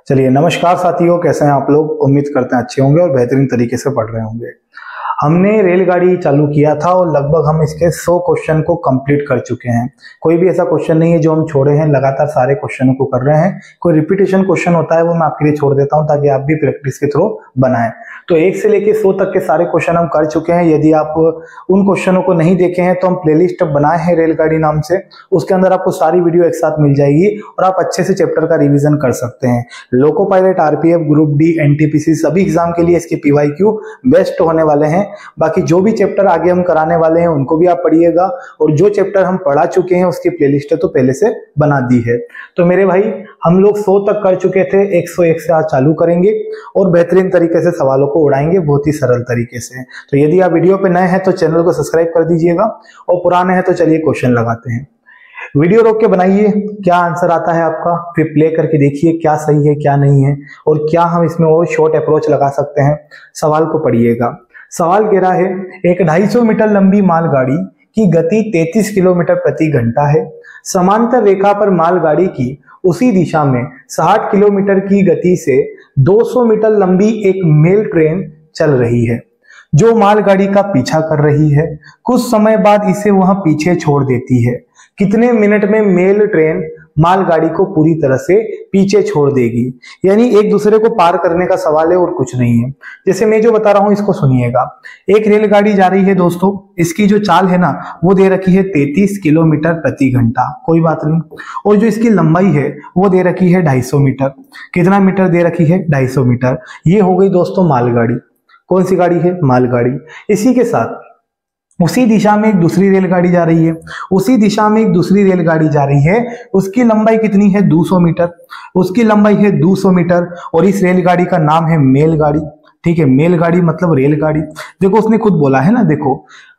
चलिए, नमस्कार साथियों, कैसे हैं आप लोग। उम्मीद करते हैं अच्छे होंगे और बेहतरीन तरीके से पढ़ रहे होंगे। हमने रेलगाड़ी चालू किया था और लगभग हम इसके 100 क्वेश्चन को कंप्लीट कर चुके हैं। कोई भी ऐसा क्वेश्चन नहीं है जो हम छोड़े हैं, लगातार सारे क्वेश्चनों को कर रहे हैं। कोई रिपीटेशन क्वेश्चन होता है वो मैं आपके लिए छोड़ देता हूं ताकि आप भी प्रैक्टिस के थ्रू बनाएं। तो 1 से लेकर 100 तक के सारे क्वेश्चन हम कर चुके हैं। यदि आप उन क्वेश्चनों को नहीं देखे हैं तो हम प्लेलिस्ट बनाए हैं रेलगाड़ी नाम से, उसके अंदर आपको सारी वीडियो एक साथ मिल जाएगी और आप अच्छे से चैप्टर का रिविजन कर सकते हैं। Loco pilot, RPF, group D, NTPC सभी एग्जाम के लिए इसके पीवाईक्यू बेस्ट होने वाले हैं। बाकी जो भी चैप्टर आगे हम कराने वाले हैं उनको भी आप पढ़िएगा, और जो चैप्टर हम पढ़ा चुके हैं उसकी प्लेलिस्ट तो पहले से बना दी है। तो मेरे भाई, हम लोग 100 तक कर चुके थे, 101 से आज चालू करेंगे और बेहतरीन तरीके से सवालों को उड़ाएंगे, बहुत ही सरल तरीके से। तो यदि आप वीडियो पे नए हैं तो चैनल को सब्सक्राइब कर दीजिएगा, और पुराने हैं तो चलिए क्वेश्चन लगाते हैं। वीडियो रोक के बनाइए, क्या आंसर आता है आपका, फिर प्ले करके देखिए क्या सही है क्या नहीं है, और क्या हम इसमें और शॉर्ट अप्रोच लगा सकते हैं। सवाल को पढ़िएगा। सवाल कह रहा है, एक 250 मीटर लंबी मालगाड़ी की गति 33 किलोमीटर प्रति घंटा है। समांतर रेखा पर मालगाड़ी की उसी दिशा में 60 किलोमीटर की गति से 200 मीटर लंबी एक मेल ट्रेन चल रही है, जो मालगाड़ी का पीछा कर रही है। कुछ समय बाद इसे वह पीछे छोड़ देती है। कितने मिनट में मेल ट्रेन मालगाड़ी को पूरी तरह से पीछे छोड़ देगी? यानी एक दूसरे को पार करने का सवाल है और कुछ नहीं है। जैसे मैं जो बता रहा हूं इसको सुनिएगा। एक रेलगाड़ी जा रही है दोस्तों, इसकी जो चाल है ना वो दे रखी है 33 किलोमीटर प्रति घंटा, कोई बात नहीं। और जो इसकी लंबाई है वो दे रखी है 250 मीटर। कितना मीटर दे रखी है? 250 मीटर। ये हो गई दोस्तों मालगाड़ी। कौन सी गाड़ी है? मालगाड़ी। इसी के साथ उसी दिशा में एक दूसरी रेलगाड़ी जा रही है, उसी दिशा में एक दूसरी रेलगाड़ी जा रही है। उसकी लंबाई कितनी है? 200 मीटर। उसकी लंबाई है 200 मीटर, और इस रेलगाड़ी का नाम है मेलगाड़ी। ठीक है, मेलगाड़ी मतलब रेलगाड़ी। देखो उसने खुद बोला है ना, देखो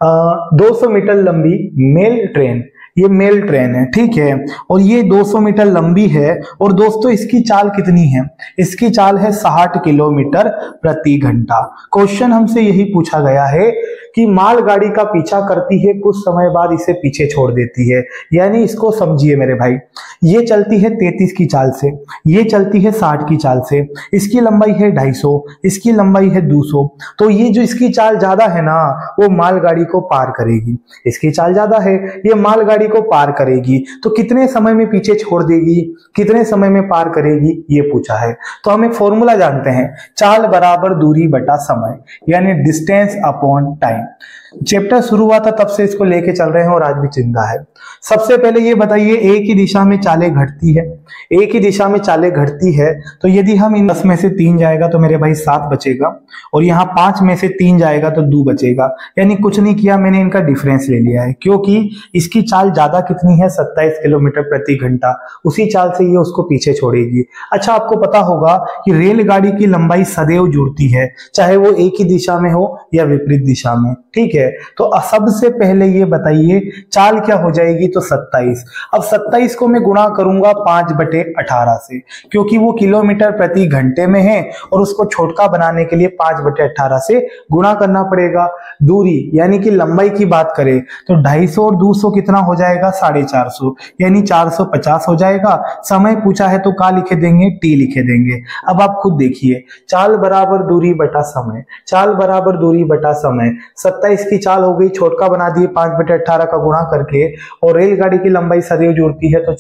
200 मीटर लंबी मेल ट्रेन, ये मेल ट्रेन है, ठीक है, और ये 200 मीटर लंबी है। और दोस्तों इसकी चाल कितनी है? इसकी चाल है 60 किलोमीटर प्रति घंटा। क्वेश्चन हमसे यही पूछा गया है कि मालगाड़ी का पीछा करती है, कुछ समय बाद इसे पीछे छोड़ देती है। यानी इसको समझिए मेरे भाई, ये चलती है 33 की चाल से, ये चलती है 60 की चाल से, इसकी लंबाई है 250, इसकी लंबाई है 200। तो ये जो इसकी चाल ज्यादा है ना वो मालगाड़ी को पार करेगी। इसकी चाल ज्यादा है, ये मालगाड़ी को पार करेगी। तो कितने समय में पीछे छोड़ देगी, कितने समय में पार करेगी, ये पूछा है। तो हम एक फॉर्मूला जानते हैं, चाल बराबर दूरी बटा समय, यानी डिस्टेंस अपॉन टाइम। चैप्टर शुरू हुआ था तब से इसको लेके चल रहे हैं और आज भी चिंता है। सबसे पहले ये बताइए, एक ही दिशा में चालें घटती है, एक ही दिशा में चालें घटती है। तो यदि हम इन 10 में से 3 जाएगा तो मेरे भाई 7 बचेगा, और यहाँ 5 में से 3 जाएगा तो 2 बचेगा। यानी कुछ नहीं किया मैंने, इनका डिफरेंस ले लिया है, क्योंकि इसकी चाल ज्यादा कितनी है? 27 किलोमीटर प्रति घंटा। उसी चाल से ये उसको पीछे छोड़ेगी। अच्छा, आपको पता होगा कि रेलगाड़ी की लंबाई सदैव जुड़ती है, चाहे वो एक ही दिशा में हो या विपरीत दिशा में, ठीक है। तो सबसे पहले ये बताइए चाल क्या हो जाएगी? तो 27। अब 27 को मैं गुणा करूंगा 5/18 से, क्योंकि वो किलोमीटर प्रति घंटे में है और उसको छोटा बनाने के लिए 5/18 से गुणा करना पड़ेगा। दूरी यानी कि लंबाई की बात करें तो 250 और 200 कितना हो जाएगा? 450, यानी 450 हो जाएगा। समय पूछा है तो क्या लिखे देंगे? टी लिखे देंगे। अब आप खुद देखिए, चाल बराबर दूरी बटा समय, चाल बराबर दूरी बटा समय। 27 की चाल हो गई, छोटका बना दिए 5/18 का गुणा करके, और रेलगाड़ी की लंबाई सदैव जुड़ती है तो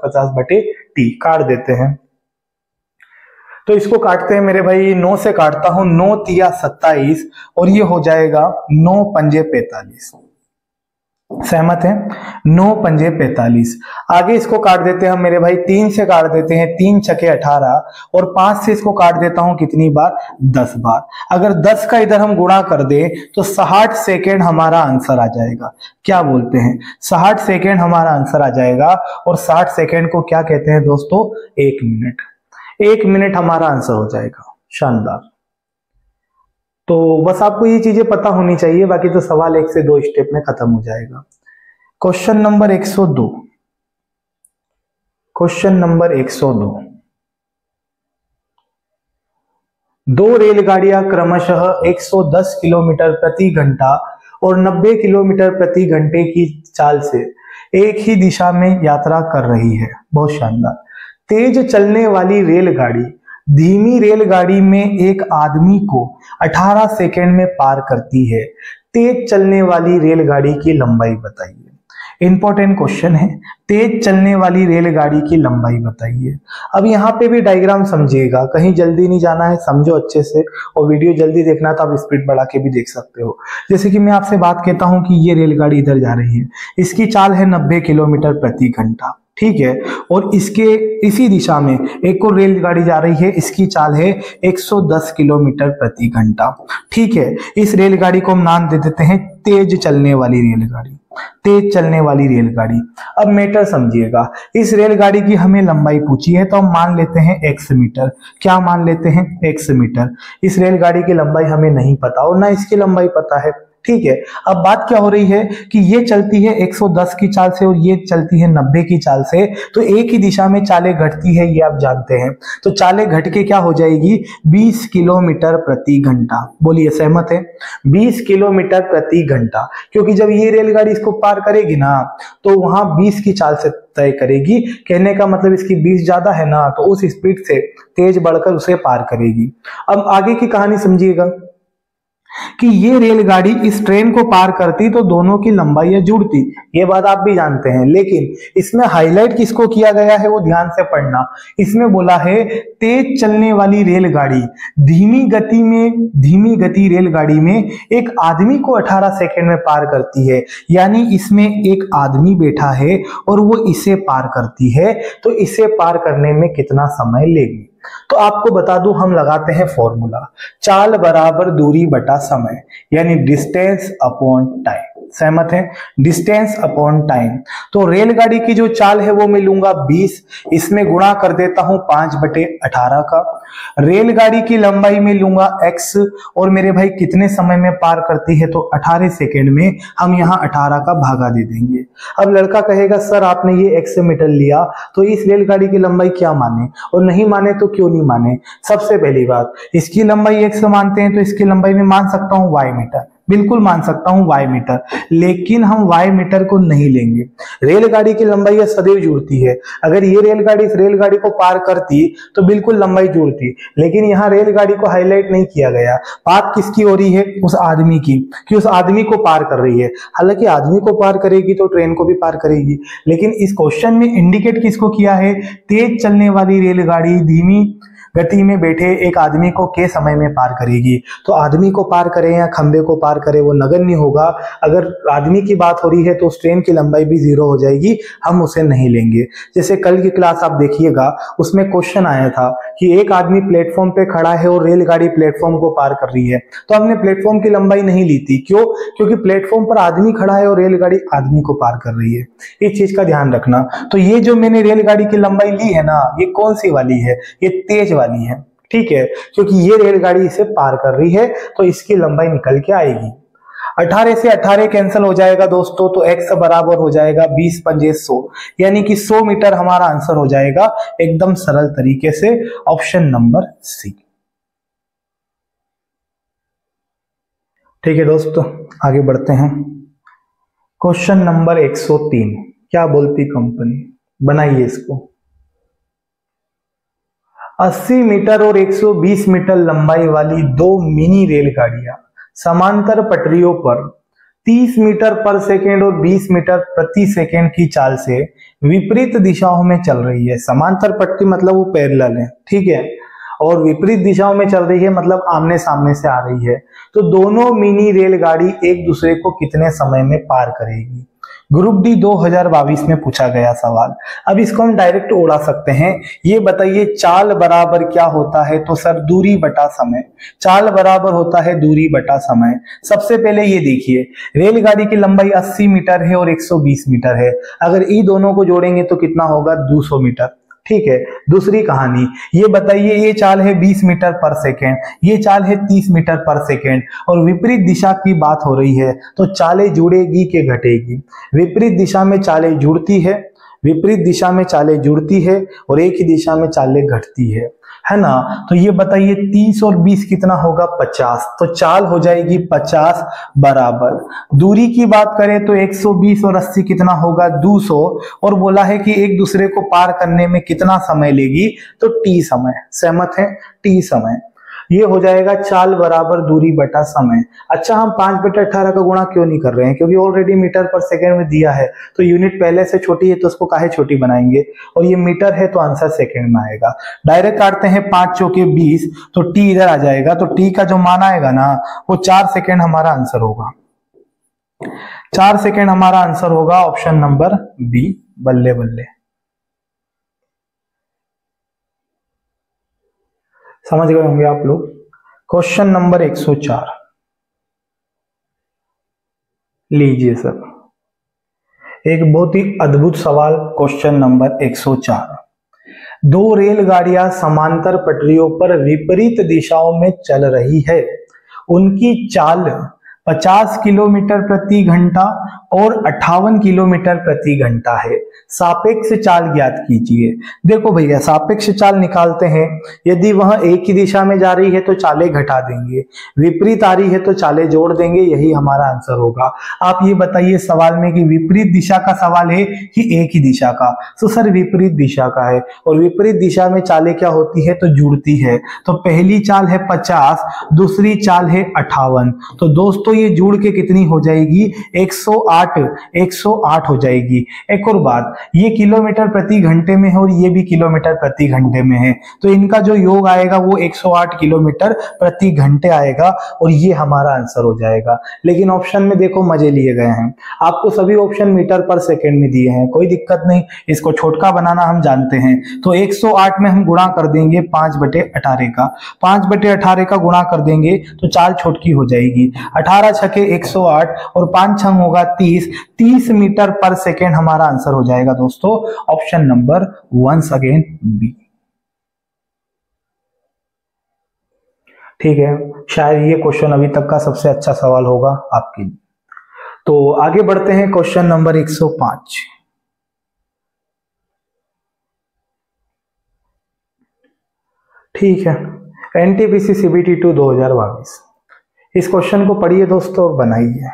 450/t काट देते हैं। तो इसको काटते हैं मेरे भाई, 9 से काटता हूं, 9 तिया 27, और ये हो जाएगा 9 पंजे 45। सहमत है? 9 पंजे 45। आगे इसको काट देते हैं हम मेरे भाई, 3 से काट देते हैं, 3 छके 18, और 5 से इसको काट देता हूं कितनी बार? 10 बार। अगर 10 का इधर हम गुणा कर दे तो 60 सेकेंड हमारा आंसर आ जाएगा। क्या बोलते हैं? 60 सेकेंड हमारा आंसर आ जाएगा। और 60 सेकेंड को क्या कहते हैं दोस्तों? 1 मिनट। 1 मिनट हमारा आंसर हो जाएगा। शानदार। तो बस आपको ये चीजें पता होनी चाहिए, बाकी तो सवाल 1 से 2 स्टेप में खत्म हो जाएगा। Question number 102। Question number 102। 2 रेलगाड़ियां क्रमशः 110 किलोमीटर प्रति घंटा और 90 किलोमीटर प्रति घंटे की चाल से एक ही दिशा में यात्रा कर रही है। बहुत शानदार। तेज चलने वाली रेलगाड़ी धीमी रेलगाड़ी में एक आदमी को 18 सेकंड में पार करती है, तेज चलने वाली रेलगाड़ी की लंबाई बताइए। इंपॉर्टेंट क्वेश्चन है, तेज चलने वाली रेलगाड़ी की लंबाई बताइए। अब यहाँ पे भी डायग्राम समझिएगा, कहीं जल्दी नहीं जाना है, समझो अच्छे से, और वीडियो जल्दी देखना तो आप स्पीड बढ़ा के भी देख सकते हो। जैसे कि मैं आपसे बात कहता हूँ कि ये रेलगाड़ी इधर जा रही है, इसकी चाल है 90 किलोमीटर प्रति घंटा, ठीक है, और इसके इसी दिशा में एक और रेलगाड़ी जा रही है, इसकी चाल है 110 किलोमीटर प्रति घंटा, ठीक है। इस रेलगाड़ी को हम नाम दे देते हैं तेज चलने वाली रेलगाड़ी, तेज चलने वाली रेलगाड़ी। अब मैटर समझिएगा, इस रेलगाड़ी की हमें लंबाई पूछी है तो हम मान लेते हैं x मीटर। क्या मान लेते हैं? x meter. इस रेलगाड़ी की लंबाई हमें नहीं पता और ना इसकी लंबाई पता है, ठीक है। अब बात क्या हो रही है कि ये चलती है 110 की चाल से और ये चलती है 90 की चाल से, तो एक ही दिशा में चालें घटती है, ये आप जानते हैं। तो चालें घट के क्या हो जाएगी? 20 किलोमीटर प्रति घंटा। बोलिए सहमत है? 20 किलोमीटर प्रति घंटा, क्योंकि जब ये रेलगाड़ी इसको पार करेगी ना तो वहां 20 की चाल से तय करेगी। कहने का मतलब इसकी 20 ज्यादा है ना, तो उस स्पीड से तेज बढ़कर उसे पार करेगी। अब आगे की कहानी समझिएगा कि ये रेलगाड़ी इस ट्रेन को पार करती तो दोनों की लंबाई जुड़ती, ये बात आप भी जानते हैं, लेकिन इसमें हाईलाइट किसको किया गया है वो ध्यान से पढ़ना। इसमें बोला है तेज चलने वाली रेलगाड़ी धीमी गति रेलगाड़ी में एक आदमी को 18 सेकंड में पार करती है, यानी इसमें एक आदमी बैठा है और वो इसे पार करती है, तो इसे पार करने में कितना समय लेगी? तो आपको बता दूं, हम लगाते हैं फॉर्मूला, चाल बराबर दूरी बटा समय, यानी डिस्टेंस अपॉन टाइम। सहमत है? Distance upon time. तो रेलगाड़ी की जो चाल है वो मैं लूंगा 20, इसमें गुणा कर देता हूं 5/18 का। रेलगाड़ी की लंबाई में लूंगा x, और मेरे भाई कितने समय में पार करती है? तो 18 सेकेंड में। हम यहाँ 18 का भागा दे देंगे। अब लड़का कहेगा सर आपने ये x मीटर लिया तो इस रेलगाड़ी की लंबाई क्या माने, और नहीं माने तो क्यों नहीं माने? सबसे पहली बात, इसकी लंबाई x मानते हैं तो इसकी लंबाई में मान सकता हूं y मीटर, बिल्कुल मान सकता हूं y मीटर, लेकिन हम y मीटर को नहीं लेंगे। रेलगाड़ी की लंबाई सदैव जुड़ती है, अगर ये रेलगाड़ी इस रेलगाड़ी को पार करती तो बिल्कुल लंबाई जुड़ती, लेकिन यहाँ रेलगाड़ी को हाईलाइट नहीं किया गया। बात किसकी हो रही है? उस आदमी की, कि उस आदमी को पार कर रही है। हालांकि आदमी को पार करेगी तो ट्रेन को भी पार करेगी, लेकिन इस क्वेश्चन में इंडिकेट किसको किया है? तेज चलने वाली रेलगाड़ी धीमी गति में बैठे एक आदमी को के समय में पार करेगी। तो आदमी को पार करे या खंबे को पार करे वो नगण्य होगा। अगर आदमी की बात हो रही है तो उस ट्रेन की लंबाई भी 0 हो जाएगी, हम उसे नहीं लेंगे। जैसे कल की क्लास आप देखिएगा, उसमें क्वेश्चन आया था कि एक आदमी प्लेटफॉर्म पे खड़ा है और रेलगाड़ी प्लेटफॉर्म को पार कर रही है, तो हमने प्लेटफॉर्म की लंबाई नहीं ली थी। क्यों? क्योंकि प्लेटफॉर्म पर आदमी खड़ा है और रेलगाड़ी आदमी को पार कर रही है। इस चीज का ध्यान रखना। तो ये जो मैंने रेलगाड़ी की लंबाई ली है ना, ये कौन सी वाली है? ये तेज वाली है, ठीक है, क्योंकि ये रेलगाड़ी इसे पार कर रही है तो इसकी लंबाई निकल के आएगी। 18 से 18 कैंसिल हो जाएगा दोस्तों, तो x बराबर हो जाएगा 20 पंजे 100, यानी कि 100 मीटर हमारा आंसर हो जाएगा एकदम सरल तरीके से, ऑप्शन नंबर सी। ठीक है दोस्तों, आगे बढ़ते हैं। क्वेश्चन नंबर 103, क्या बोलती कंपनी? बनाइए इसको। 80 मीटर और 120 मीटर लंबाई वाली दो मिनी रेलगाड़ियां समांतर पटरियों पर 30 मीटर पर सेकेंड और 20 मीटर प्रति सेकेंड की चाल से विपरीत दिशाओं में चल रही है। समांतर पटरी मतलब वो पैरेलल है, ठीक है, और विपरीत दिशाओं में चल रही है मतलब आमने सामने से आ रही है। तो दोनों मिनी रेलगाड़ी एक दूसरे को कितने समय में पार करेगी? ग्रुप डी 2022 में पूछा गया सवाल। अब इसको हम डायरेक्ट उड़ा सकते हैं। ये बताइए चाल बराबर क्या होता है? तो सर दूरी बटा समय। चाल बराबर होता है दूरी बटा समय। सबसे पहले ये देखिए, रेलगाड़ी की लंबाई 80 मीटर है और 120 मीटर है, अगर ये दोनों को जोड़ेंगे तो कितना होगा? 200 मीटर, ठीक है। दूसरी कहानी ये बताइए, ये चाल है 20 मीटर पर सेकेंड, ये चाल है 30 मीटर पर सेकेंड, और विपरीत दिशा की बात हो रही है, तो चालें जुड़ेगी कि घटेगी? विपरीत दिशा में चालें जुड़ती है, विपरीत दिशा में चालें जुड़ती है और एक ही दिशा में चालें घटती है। है ना। तो ये बताइए 30 और 20 कितना होगा 50, तो चाल हो जाएगी 50 बराबर। दूरी की बात करें तो 120 और 80 कितना होगा 200, और बोला है कि एक दूसरे को पार करने में कितना समय लेगी, तो टी समय। सहमत है, टी समय। ये हो जाएगा चाल बराबर दूरी बटा समय। अच्छा, हम 5/18 का गुणा क्यों नहीं कर रहे हैं, क्योंकि ऑलरेडी मीटर पर सेकंड में दिया है, तो यूनिट पहले से छोटी है तो उसको काहे छोटी बनाएंगे, और ये मीटर है तो आंसर सेकंड में आएगा। डायरेक्ट काटते हैं, 5 चौके 20, तो टी इधर आ जाएगा, तो टी का जो मान आएगा ना वो 4 सेकेंड हमारा आंसर होगा। 4 सेकेंड हमारा आंसर होगा ऑप्शन नंबर बी। बल्ले बल्ले, समझ गए होंगे आप लोग। क्वेश्चन नंबर 104 लीजिए सर, एक बहुत ही अद्भुत सवाल। क्वेश्चन नंबर 104, दो रेलगाड़ियां समांतर पटरियों पर विपरीत दिशाओं में चल रही है। उनकी चाल 50 किलोमीटर प्रति घंटा और 58 किलोमीटर प्रति घंटा है। सापेक्ष चाल ज्ञात कीजिए। देखो भैया, सापेक्ष चाल निकालते हैं। यदि वह एक ही दिशा में जा रही है तो चालें घटा देंगे, विपरीत आ रही है तो चालें जोड़ देंगे, यही हमारा आंसर होगा। आप ये बताइए सवाल में कि विपरीत दिशा का सवाल है कि एक ही दिशा का, तो सर विपरीत दिशा का है, और विपरीत दिशा में चालें क्या होती है, तो जुड़ती है। तो पहली चाल है 50, दूसरी चाल है 58, तो दोस्तों ये जुड़ के कितनी हो जाएगी 108 हो जाएगी। एक और बात, ये किलोमीटर प्रति घंटे में है और ये भी किलोमीटर प्रति घंटे में है, तो इनका जो योग आएगा वो 108 किलोमीटर प्रति घंटे आएगा, और ये हमारा आंसर हो जाएगा। लेकिन ऑप्शन में देखो मजे लिए गए हैं, आपको सभी ऑप्शन मीटर पर सेकेंड में दिए हैं, कोई दिक्कत नहीं, इसको छोटका बनाना हम जानते हैं। तो 108 में हम गुणा कर देंगे 5/18 का, 5/18 का गुणा कर देंगे तो चाल छोटकी हो जाएगी। 18 छके 108 और 5 छंग होगा 30 मीटर पर सेकेंड हमारा आंसर हो जाएगा दोस्तों, ऑप्शन नंबर 1 अगेन बी। ठीक है, शायद ये क्वेश्चन अभी तक का सबसे अच्छा सवाल होगा आपके लिए। तो आगे बढ़ते हैं, क्वेश्चन नंबर 105। ठीक है, एनटीपीसी सीबीटी 2 2022। इस क्वेश्चन को पढ़िए दोस्तों और बनाइए।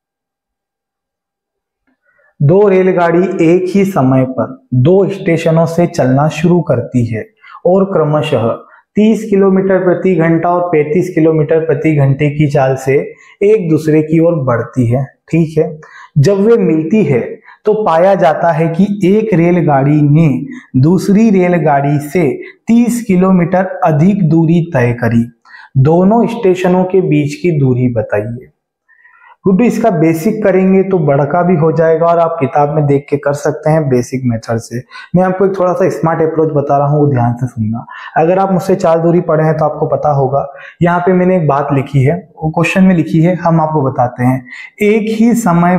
दो रेलगाड़ी एक ही समय पर दो स्टेशनों से चलना शुरू करती है और क्रमशः 30 किलोमीटर प्रति घंटा और 35 किलोमीटर प्रति घंटे की चाल से एक दूसरे की ओर बढ़ती है। ठीक है, जब वे मिलती है तो पाया जाता है कि एक रेलगाड़ी ने दूसरी रेलगाड़ी से 30 किलोमीटर अधिक दूरी तय करी। दोनों स्टेशनों के बीच की दूरी बताइए। गुड्डू, इसका बेसिक करेंगे तो बड़का भी हो जाएगा, और आप किताब में देख के कर सकते हैं बेसिक मेथड से। मैं आपको एक थोड़ा सा स्मार्ट अप्रोच बता रहा हूँ, वो ध्यान से सुनना। अगर आप मुझसे चाल दूरी पढ़े हैं तो आपको पता होगा, यहाँ पे मैंने एक बात लिखी है, वो क्वेश्चन में लिखी है, हम आपको बताते हैं। एक ही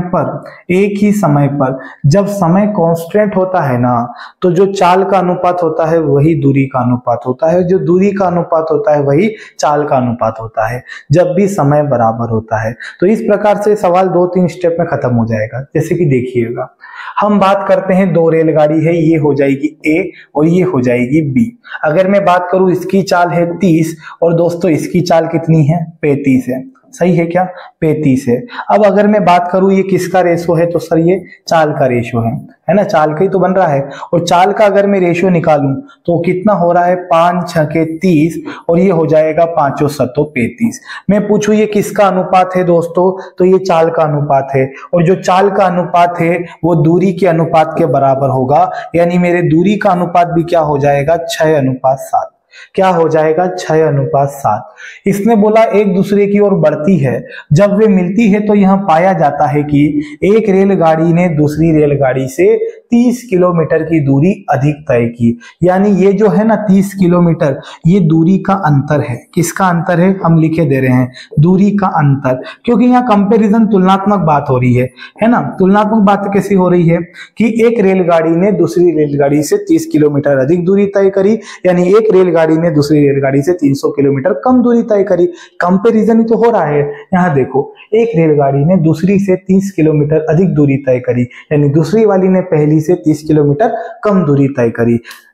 समय पर जब समय कांस्टेंट होता है ना, तो जो चाल का अनुपात होता है वही दूरी का अनुपात होता है, जो दूरी का अनुपात होता है वही चाल का अनुपात होता है, जब भी समय बराबर होता है। तो इस प्रकार से सवाल 2-3 स्टेप में खत्म हो जाएगा। जैसे कि देखिएगा, हम बात करते हैं दो रेलगाड़ी है, ये हो जाएगी ए और ये हो जाएगी बी। अगर मैं बात करूं, इसकी चाल है 30 और दोस्तों इसकी चाल कितनी है 35 है। सही है क्या, 35 है। अब अगर मैं बात करूं ये किसका रेशो है, तो सर ये चाल का रेशो है ना, चाल का ही तो बन रहा है। और चाल का अगर मैं रेशो निकालूं तो कितना हो रहा है 5 छके 30 और ये हो जाएगा 5 7 35। मैं पूछूं ये किसका अनुपात है दोस्तों, तो ये चाल का अनुपात है, और जो चाल का अनुपात है वो दूरी के अनुपात के बराबर होगा, यानी मेरे दूरी का अनुपात भी क्या हो जाएगा 6:7। क्या हो जाएगा 6:7। इसने बोला एक दूसरे की ओर बढ़ती है, जब वे मिलती है तो यह पाया जाता है कि एक रेलगाड़ी ने दूसरी रेलगाड़ी से 30 किलोमीटर की दूरी अधिक तय की। यानी ये जो है ना 30 किलोमीटर, ये दूरी का अंतर है। किसका अंतर है, हम लिखे दे रहे हैं दूरी का अंतर, क्योंकि यहाँ कंपैरिजन तुलनात्मक बात हो रही है ना। तुलनात्मक बात कैसी हो रही है कि एक रेलगाड़ी ने दूसरी रेलगाड़ी से 30 किलोमीटर अधिक दूरी तय करी, यानी एक रेलगाड़ी ने दूसरी रेलगाड़ी से 300 किलोमीटर कम दूरी तय करी। कंपैरिजन ही तो हो रहा है। यहाँ देखो, एक रेलगाड़ी ने दूसरी से 30 किलोमीटर अधिक दूरी तय करी, यानी दूसरी वाली ने पहली से 30 किलोमीटर कम दूरी तय करी।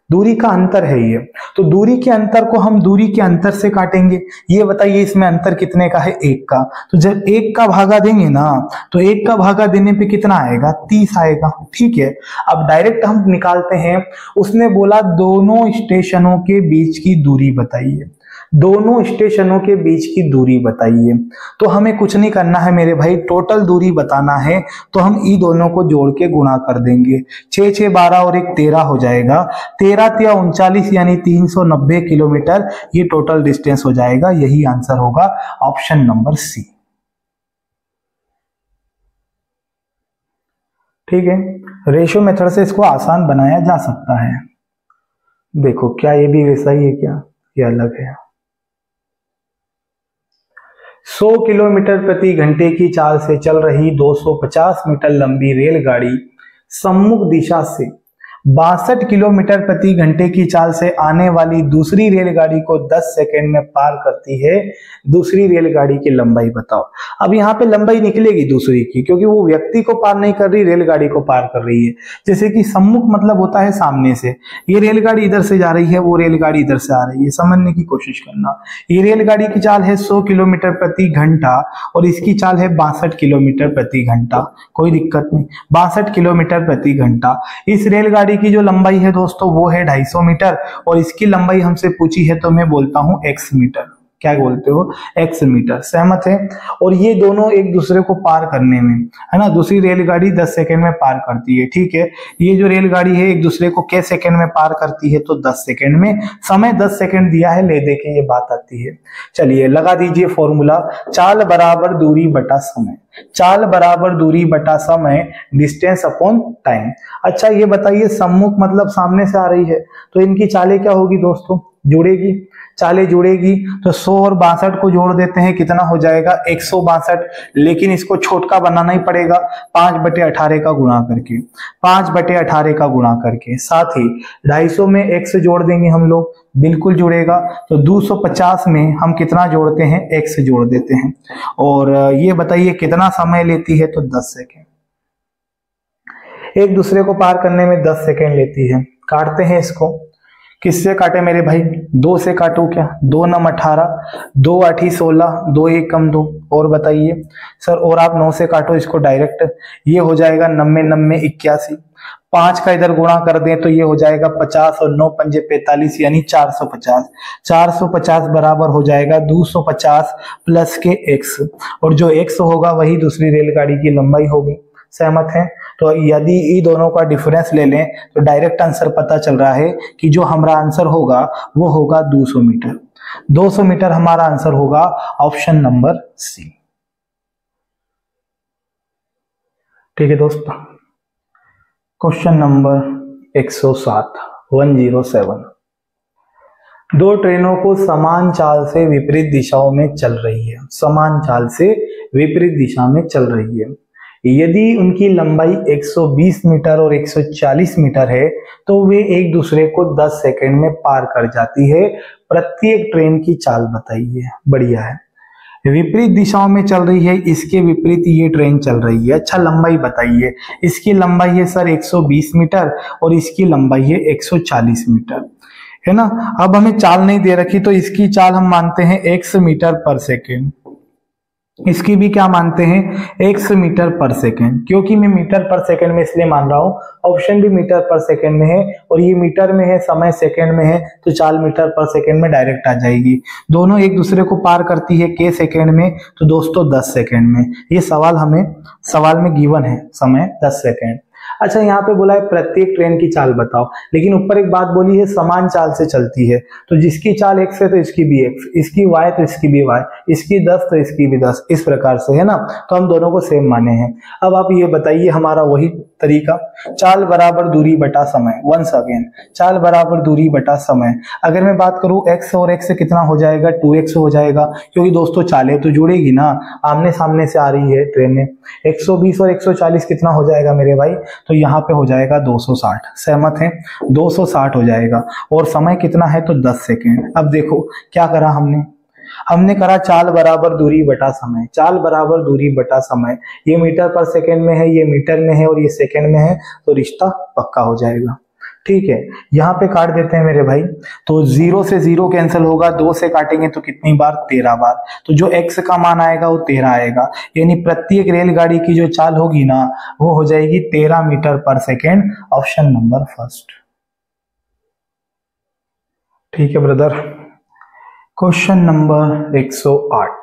दूरी का अंतर है ये। तो दूरी के अंतर को हम दूरी के अंतर से काटेंगे। ये बताइए इसमें अंतर कितने का है? 1 का। तो जब 1 का भागा देंगे ना, तो 1 का भागा देने पे कितना आएगा? 30 आएगा। ठीक है, अब डायरेक्ट हम निकालते हैं। उसने बोला दोनों स्टेशनों के बीच की दूरी बताइए, दोनों स्टेशनों के बीच की दूरी बताइए। तो हमें कुछ नहीं करना है मेरे भाई, टोटल दूरी बताना है तो हम ई दोनों को जोड़ के गुणा कर देंगे। 6 6 12 और 1 13 हो जाएगा। 13 3 39 यानी 390 किलोमीटर ये टोटल डिस्टेंस हो जाएगा। यही आंसर होगा ऑप्शन नंबर सी। ठीक है, रेशियो मेथड से इसको आसान बनाया जा सकता है। देखो क्या ये भी वैसा ही है क्या? ये अलग है। 100 किलोमीटर प्रति घंटे की चाल से चल रही 250 मीटर लंबी रेलगाड़ी सम्मुख दिशा से 62 किलोमीटर प्रति घंटे की चाल से आने वाली दूसरी रेलगाड़ी को 10 सेकंड में पार करती है। दूसरी रेलगाड़ी की लंबाई बताओ। अब यहाँ पे लंबाई निकलेगी दूसरी की, क्योंकि वो व्यक्ति को पार नहीं कर रही, रेलगाड़ी को पार कर रही है। जैसे कि सम्मुख मतलब होता है सामने से, ये रेलगाड़ी इधर से जा रही है, वो रेलगाड़ी इधर से आ रही है, समझने की कोशिश करना। ये रेलगाड़ी की चाल है 100 किलोमीटर प्रति घंटा और इसकी चाल है 62 किलोमीटर प्रति घंटा। कोई दिक्कत नहीं, 62 किलोमीटर प्रति घंटा। इस रेलगाड़ी की जो लंबाई है दोस्तों वो है 250 मीटर और इसकी लंबाई हमसे पूछी है तो मैं बोलता हूं x मीटर। क्या बोलते हो? x meter. सहमत है? और ये दोनों एक दूसरे को पार करने में, है ना, दूसरी रेलगाड़ी 10 सेकंड में पार करती है। ठीक है, ये जो रेलगाड़ी है एक दूसरे को क्या सेकंड में पार करती है? तो 10 सेकंड में। समय 10 सेकंड दिया है, ले दे के ये बात आती है। चलिए लगा दीजिए फॉर्मूला, चाल बराबर दूरी बटा समय। चाल बराबर दूरी बटा समय, डिस्टेंस अपॉन टाइम। अच्छा ये बताइए सम्मुख मतलब सामने से आ रही है, तो इनकी चालें क्या होगी दोस्तों? जुड़ेगी, चालें जुड़ेगी। तो 100 और 62 को जोड़ देते हैं, कितना हो जाएगा? 162। लेकिन इसको छोटका बनाना ही पड़ेगा 5/18 का गुणा करके, 5/18 का गुणा करके। साथ ही 250 में x जोड़ देंगे हम लोग, बिल्कुल जुड़ेगा। तो 250 में हम कितना जोड़ते हैं? x जोड़ देते हैं। और ये बताइए कितना समय लेती है? तो 10 सेकेंड। एक दूसरे को पार करने में 10 सेकेंड लेती है। काटते हैं इसको, किससे काटे मेरे भाई? 2 से काटो क्या? 2 9 18, 2 8 16, 2 1 कम 2। और बताइए सर, और आप 9 से काटो इसको डायरेक्ट, ये हो जाएगा 90 90 81। 5 का इधर गुणा कर दें तो ये हो जाएगा 50 और 9 पंजे 45 यानी 450। 450 बराबर हो जाएगा 250 प्लस के x, और जो x होगा वही दूसरी रेलगाड़ी की लंबाई होगी। सहमत हैं? तो यदि ये दोनों का डिफरेंस ले लें तो डायरेक्ट आंसर पता चल रहा है कि जो हमारा आंसर होगा वो होगा 200 मीटर। 200 मीटर हमारा आंसर होगा ऑप्शन नंबर सी। ठीक है दोस्तों, क्वेश्चन नंबर 107, 107। दो ट्रेनों को समान चाल से विपरीत दिशाओं में चल रही है, समान चाल से विपरीत दिशा में चल रही है। यदि उनकी लंबाई 120 मीटर और 140 मीटर है तो वे एक दूसरे को 10 सेकंड में पार कर जाती है। प्रत्येक ट्रेन की चाल बताइए। बढ़िया है, विपरीत दिशाओं में चल रही है, इसके विपरीत ये ट्रेन चल रही है। अच्छा लंबाई बताइए। इसकी लंबाई है सर 120 मीटर और इसकी लंबाई है 140 मीटर, है ना। अब हमें चाल नहीं दे रखी तो इसकी चाल हम मानते हैं x मीटर पर सेकेंड, इसकी भी क्या मानते हैं? x meter per second. क्योंकि मैं मीटर पर सेकेंड में इसलिए मान रहा हूं, ऑप्शन भी मीटर पर सेकेंड में है और ये मीटर में है, समय सेकेंड में है, तो चाल मीटर पर सेकेंड में डायरेक्ट आ जाएगी। दोनों एक दूसरे को पार करती है के सेकेंड में? तो दोस्तों 10 सेकेंड में। ये सवाल में गिवन है समय 10 सेकेंड। अच्छा यहाँ पे बोला है प्रत्येक ट्रेन की चाल बताओ, लेकिन ऊपर एक बात बोली है समान चाल से चलती है, तो जिसकी चाल x है तो इसकी भी x, इसकी y तो इसकी भी y, इसकी 10 तो इसकी भी 10, इस प्रकार से, है ना। तो हम दोनों को सेम माने हैं। अब आप ये बताइए हमारा वही तरीका, चाल बराबर दूरी बटा समय। वंस अगेन, चाल बराबर दूरी बटा समय। अगर मैं बात करूं x और x से कितना हो जाएगा? 2x हो जाएगा, क्योंकि दोस्तों चालें तो जुड़ेगी ना, आमने सामने से आ रही है ट्रेनें। 120 और 140 कितना हो जाएगा मेरे भाई? तो यहाँ पे हो जाएगा 260। सहमत है? 260 हो जाएगा। और समय कितना है? तो 10 सेकेंड। अब देखो क्या करा हमने करा चाल बराबर दूरी बटा समय। चाल बराबर दूरी बटा समय, ये मीटर पर सेकेंड में है, ये मीटर में है और ये सेकेंड में है, तो रिश्ता पक्का हो जाएगा। ठीक है, यहाँ पे काट देते हैं मेरे भाई। तो 0 से 0 कैंसिल होगा, 2 से काटेंगे तो कितनी बार, 13 बार। तो जो x का मान आएगा वो 13 आएगा, यानी प्रत्येक रेलगाड़ी की जो चाल होगी ना वो हो जाएगी 13 metre per second. Option number first. ठीक है ब्रदर। क्वेश्चन नंबर 108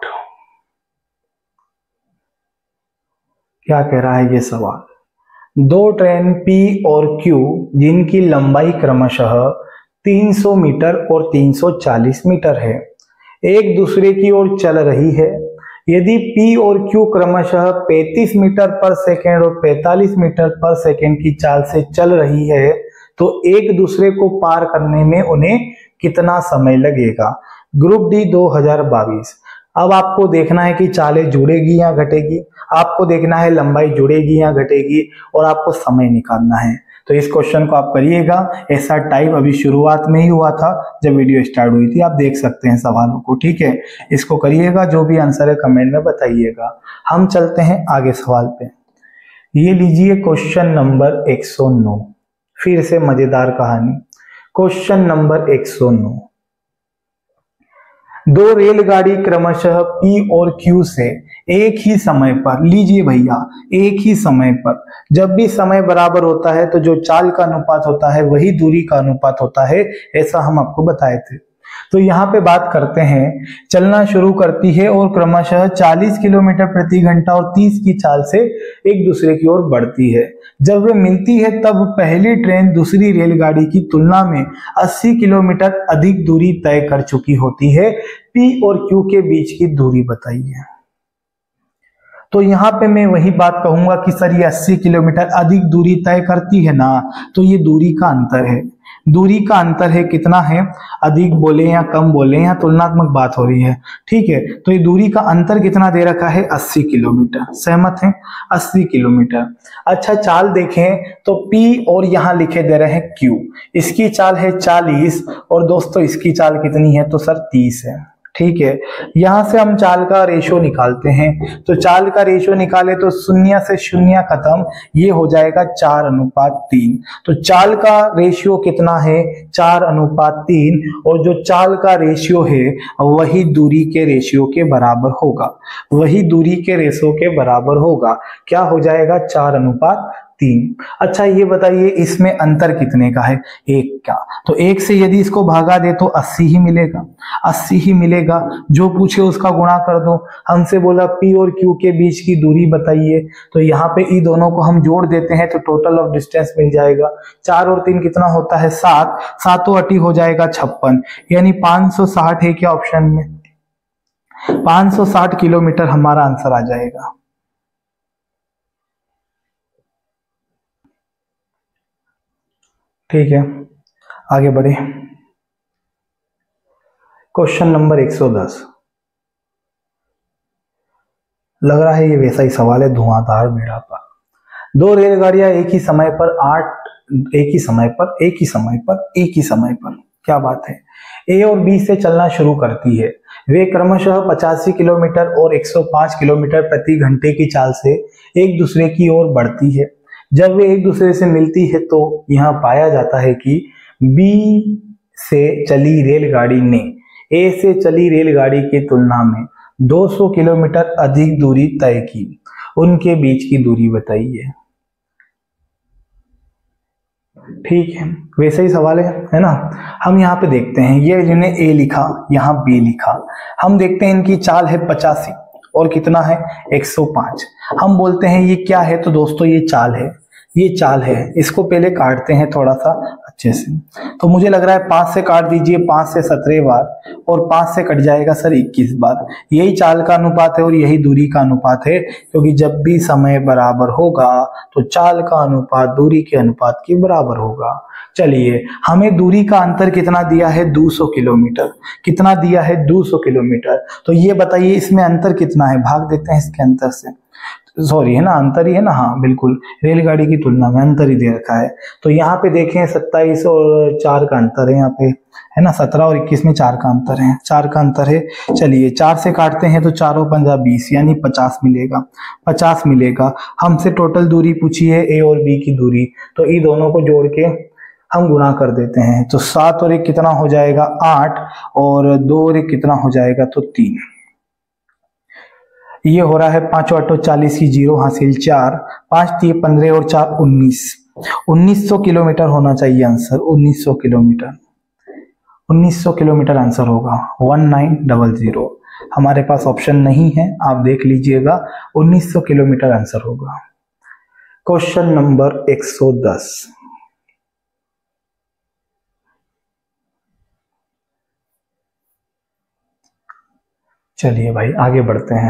क्या कह रहा है ये सवाल। दो ट्रेन P और Q जिनकी लंबाई क्रमशः 300 मीटर और 340 मीटर है, एक दूसरे की ओर चल रही है। यदि P और Q क्रमशः 35 मीटर पर सेकेंड और 45 मीटर पर सेकेंड की चाल से चल रही है तो एक दूसरे को पार करने में उन्हें कितना समय लगेगा। Group D 2022। अब आपको देखना है कि चालें जुड़ेगी या घटेगी, आपको देखना है लंबाई जुड़ेगी या घटेगी, और आपको समय निकालना है। तो इस क्वेश्चन को आप करिएगा। ऐसा टाइप अभी शुरुआत में ही हुआ था जब वीडियो स्टार्ट हुई थी, आप देख सकते हैं सवालों को। ठीक है, इसको करिएगा, जो भी आंसर है कमेंट में बताइएगा। हम चलते हैं आगे सवाल पे। ये लीजिए क्वेश्चन नंबर 109, फिर से मजेदार कहानी। Question number 109। दो रेलगाड़ी क्रमशः P और Q से एक ही समय पर, लीजिए भैया, एक ही समय पर, जब भी समय बराबर होता है तो जो चाल का अनुपात होता है वही दूरी का अनुपात होता है, ऐसा हम आपको बताए थे। तो यहाँ पे बात करते हैं, चलना शुरू करती है और क्रमशः 40 किलोमीटर प्रति घंटा और 30 की चाल से एक दूसरे की ओर बढ़ती है। जब वे मिलती है तब पहली ट्रेन दूसरी रेलगाड़ी की तुलना में 80 किलोमीटर अधिक दूरी तय कर चुकी होती है। P और Q के बीच की दूरी बताइए। तो यहाँ पे मैं वही बात कहूंगा कि सर ये 80 किलोमीटर अधिक दूरी तय करती है ना, तो ये दूरी का अंतर है। दूरी का अंतर है, कितना है, अधिक बोले या कम बोले, या तुलनात्मक बात हो रही है। ठीक है, तो ये दूरी का अंतर कितना दे रखा है, 80 किलोमीटर। सहमत हैं, 80 किलोमीटर। अच्छा, चाल देखें तो P और यहाँ लिखे दे रहे हैं Q, इसकी चाल है 40 और दोस्तों इसकी चाल कितनी है, तो सर 30 है। ठीक है, यहां से हम चाल का रेशियो निकालते हैं। तो चाल का रेशियो निकाले तो शून्य से शून्य खत्म, ये हो जाएगा 4:3। तो चाल का रेशियो कितना है, 4:3, और जो चाल का रेशियो है वही दूरी के रेशियो के बराबर होगा, वही दूरी के रेशियो के बराबर होगा। क्या हो जाएगा, 4:3। अच्छा ये बताइए इसमें अंतर कितने का है, 1 का। तो 1 से यदि इसको भागा दे तो 80 ही मिलेगा, 80 ही मिलेगा। जो पूछे उसका गुणा कर दो। हमसे बोला P और Q के बीच की दूरी बताइए, तो यहाँ पे इन दोनों को हम जोड़ देते हैं तो टोटल ऑफ डिस्टेंस मिल जाएगा। 4 और 3 कितना होता है, 7, 7 अटी हो जाएगा 56, यानी 560 है क्या ऑप्शन में, 560 किलोमीटर हमारा आंसर आ जाएगा। ठीक है, आगे बढ़े। Question number 110। लग रहा है ये वैसा ही सवाल है, धुआंधार बेड़ा पार। दो रेलगाड़ियां एक ही समय पर क्या बात है, A और B से चलना शुरू करती है। वे क्रमशः 85 किलोमीटर और 105 किलोमीटर प्रति घंटे की चाल से एक दूसरे की ओर बढ़ती है। जब वे एक दूसरे से मिलती है तो यह पाया जाता है कि B से चली रेलगाड़ी ने A से चली रेलगाड़ी की तुलना में 200 किलोमीटर अधिक दूरी तय की। उनके बीच की दूरी बताइए। ठीक है, वैसे ही सवाल है ना। हम यहाँ पे देखते हैं, ये जिन्हें A लिखा, यहाँ B लिखा। हम देखते हैं इनकी चाल है 85 और कितना है 105। हम बोलते हैं ये क्या है, तो दोस्तों ये चाल है, ये चाल है। इसको पहले काटते हैं थोड़ा सा अच्छे से। तो मुझे लग रहा है 5 से काट दीजिए, 5 से 17 बार और 5 से कट जाएगा सर 21 बार। यही चाल का अनुपात है और यही दूरी का अनुपात है, क्योंकि जब भी समय बराबर होगा तो चाल का अनुपात दूरी के अनुपात के बराबर होगा। चलिए, हमें दूरी का अंतर कितना दिया है, 200 किलोमीटर। कितना दिया है, 200 किलोमीटर। तो ये बताइए इसमें अंतर कितना है, भाग देते हैं इसके अंतर से। सॉरी, है ना, अंतर ही है ना, हाँ बिल्कुल, रेलगाड़ी की तुलना में अंतर ही दे रखा है। तो यहाँ पे देखें 27 और 4 का अंतर है, यहाँ पे है ना, 17 और 21 में 4 का अंतर है, 4 का अंतर है। चलिए 4 से काटते हैं तो 4 और 5 20, यानी 50 मिलेगा, 50 मिलेगा। हमसे टोटल दूरी पूछी है A और B की दूरी, तो इन दोनों को जोड़ के हम गुणा कर देते हैं। तो 7 और 1 कितना हो जाएगा 8, और 2 और 1 कितना हो जाएगा तो 3। ये हो रहा है 5 8 40 की 0 हासिल 4, 5 3 15 और 4 19। 1900 किलोमीटर होना चाहिए आंसर। 1900 किलोमीटर, 1900 किलोमीटर आंसर होगा। 1900 हमारे पास ऑप्शन नहीं है, आप देख लीजिएगा। 1900 किलोमीटर आंसर होगा। Question number 110। चलिए भाई आगे बढ़ते हैं।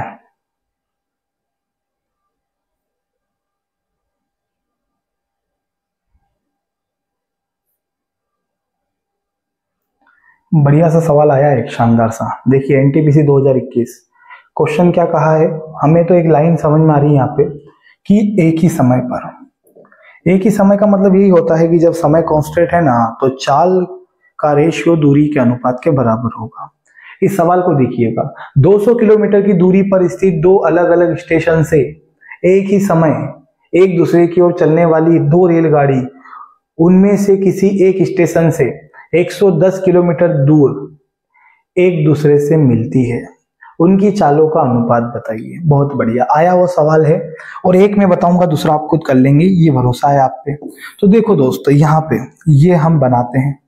बढ़िया सा सवाल आया है, एक शानदार सा। देखिए एनटीपीसी 2021 क्वेश्चन क्या कहा है। हमें तो एक लाइन समझ में आ रही है यहाँ पे कि एक ही समय पर, एक ही समय का मतलब यही होता है कि जब समय कांस्टेंट है ना, तो चाल का रेशियो दूरी के अनुपात के बराबर होगा। इस सवाल को देखिएगा, 200 किलोमीटर की दूरी पर स्थित दो अलग अलग स्टेशन से एक ही समय एक दूसरे की ओर चलने वाली दो रेलगाड़ी, उनमें से किसी एक स्टेशन से 110 किलोमीटर दूर एक दूसरे से मिलती है, उनकी चालों का अनुपात बताइए। बहुत बढ़िया आया वो सवाल है, और एक मैं बताऊंगा, दूसरा आप खुद कर लेंगे, ये भरोसा है आप पे। तो देखो दोस्तों, यहाँ पे ये हम बनाते हैं,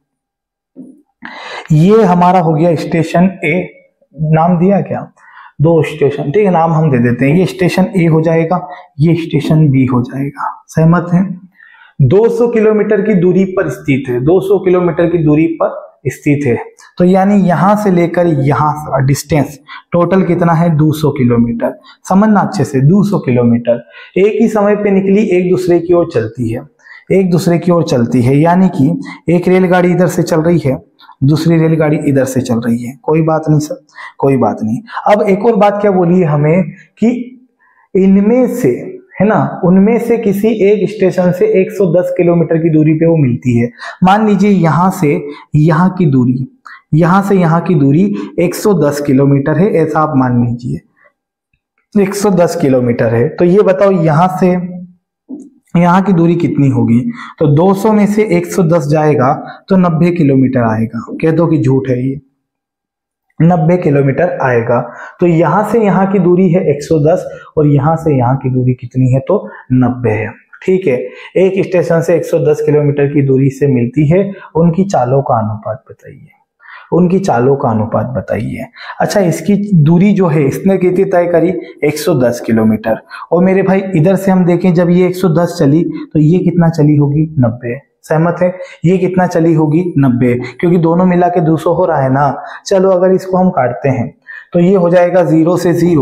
ये हमारा हो गया स्टेशन ए। नाम दिया क्या, दो स्टेशन, ठीक है, नाम हम दे देते हैं। ये स्टेशन ए हो जाएगा, ये स्टेशन बी हो जाएगा। सहमत हैं? 200 किलोमीटर की दूरी पर स्थित है, 200 किलोमीटर की दूरी पर स्थित है। तो यानी यहां से लेकर यहां डिस्टेंस टोटल कितना है 200 किलोमीटर। समझना अच्छे से, 200 किलोमीटर एक ही समय पे निकली, एक दूसरे की ओर चलती है, एक दूसरे की ओर चलती है। यानी कि एक रेलगाड़ी इधर से चल रही है, दूसरी रेलगाड़ी इधर से चल रही है। कोई बात नहीं सर, कोई बात नहीं। अब एक और बात क्या बोली है हमें कि इनमें से, है ना, उनमें से किसी एक स्टेशन से 110 किलोमीटर की दूरी पे वो मिलती है। मान लीजिए यहां से यहां की दूरी, यहां से यहां की दूरी 110 किलोमीटर है, ऐसा आप मान लीजिए 110 किलोमीटर है। तो ये बताओ यहां से यहां की दूरी कितनी होगी। तो 200 में से 110 जाएगा तो 90 किलोमीटर आएगा। कह दो कि झूठ है, ये 90 किलोमीटर आएगा। तो यहां से यहां की दूरी है 110 और यहां से यहां की दूरी कितनी है तो 90 है। ठीक है, एक स्टेशन से 110 किलोमीटर की दूरी से मिलती है, उनकी चालों का अनुपात बताइए, उनकी चालों का अनुपात बताइए। अच्छा, इसकी दूरी जो है इसने कितनी तय करी 110 किलोमीटर, और मेरे भाई इधर से हम देखें जब ये 110 चली तो ये कितना चली होगी 90। सहमत है? ये कितना चली होगी 90, क्योंकि दोनों मिला के 200 हो रहा है ना। चलो अगर इसको हम काटते हैं तो ये हो जाएगा 0 से 0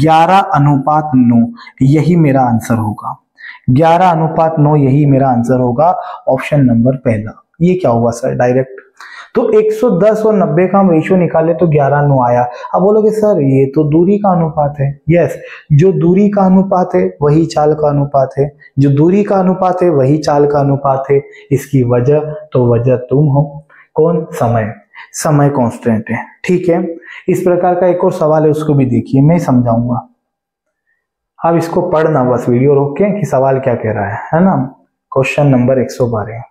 11:9, यही मेरा आंसर होगा। 11:9 यही मेरा आंसर होगा, ऑप्शन नंबर पहला। ये क्या हुआ सर डायरेक्ट, तो 110 और 90 का हम रेशियो निकाले तो 11:9 आया। अब बोलोगे सर ये तो दूरी का अनुपात है। यस, जो दूरी का अनुपात है वही चाल का अनुपात है, जो दूरी का अनुपात है वही चाल का अनुपात है। इसकी वजह, तो वजह तुम हो। कौन? समय। समय कांस्टेंट है। ठीक है, इस प्रकार का एक और सवाल है, उसको भी देखिए, मैं समझाऊंगा। अब इसको पढ़ना, बस वीडियो रोक के कि सवाल क्या कह रहा है ना। क्वेश्चन नंबर 112,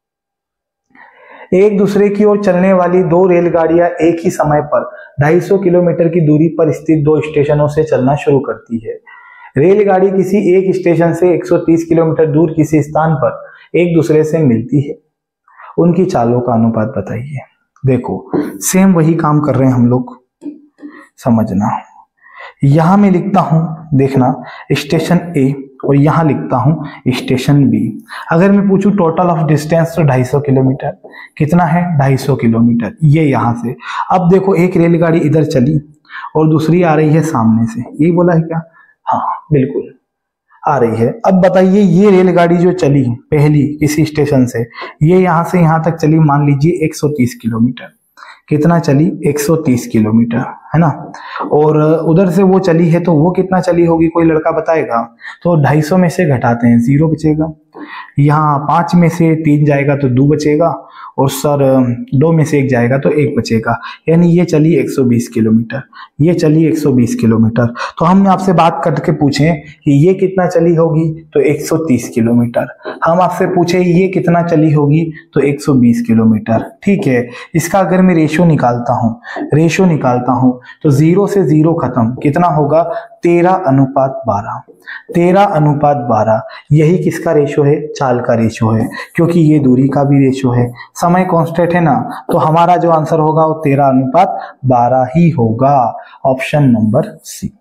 एक दूसरे की ओर चलने वाली दो रेलगाड़ियां एक ही समय पर 250 किलोमीटर की दूरी पर स्थित दो स्टेशनों से चलना शुरू करती है। रेलगाड़ी किसी एक स्टेशन से 130 किलोमीटर दूर किसी स्थान पर एक दूसरे से मिलती है, उनकी चालों का अनुपात बताइए। देखो सेम वही काम कर रहे हैं हम लोग, समझना। यहां मैं लिखता हूं, देखना, स्टेशन ए, और यहां लिखता हूं स्टेशन बी। अगर मैं पूछूं टोटल ऑफ डिस्टेंस तो 250 किलोमीटर। कितना है 250 किलोमीटर, ये यहां से। अब देखो एक रेलगाड़ी इधर चली और दूसरी आ रही है सामने से, यही बोला है क्या? हाँ बिल्कुल आ रही है। अब बताइए ये रेलगाड़ी जो चली पहली किसी स्टेशन से, ये यहां से यहां तक चली, मान लीजिए 130 किलोमीटर। कितना चली? 130 किलोमीटर, है ना। और उधर से वो चली है तो वो कितना चली होगी, कोई लड़का बताएगा? तो 250 में से घटाते हैं 0 बचेगा, यहाँ 5 में से 3 जाएगा तो 2 बचेगा, और सर 2 में से 1 जाएगा तो 1 बचेगा, यानी ये चली 120 किलोमीटर, ये चली 120 किलोमीटर। तो हमने आपसे बात करके पूछे कि ये कितना चली होगी, तो 130 किलोमीटर। हम आपसे पूछे ये कितना चली होगी, तो 120 किलोमीटर। ठीक है, इसका अगर मैं रेशो निकालता हूं तो 0 से 0 खत्म, कितना होगा 13:12। 13:12 यही किसका रेशो है, चाल का रेशो है, क्योंकि ये दूरी का भी रेशो है, समय कांस्टेंट है ना, तो हमारा जो आंसर होगा वो 13:12 ही होगा। ऑप्शन नंबर सी।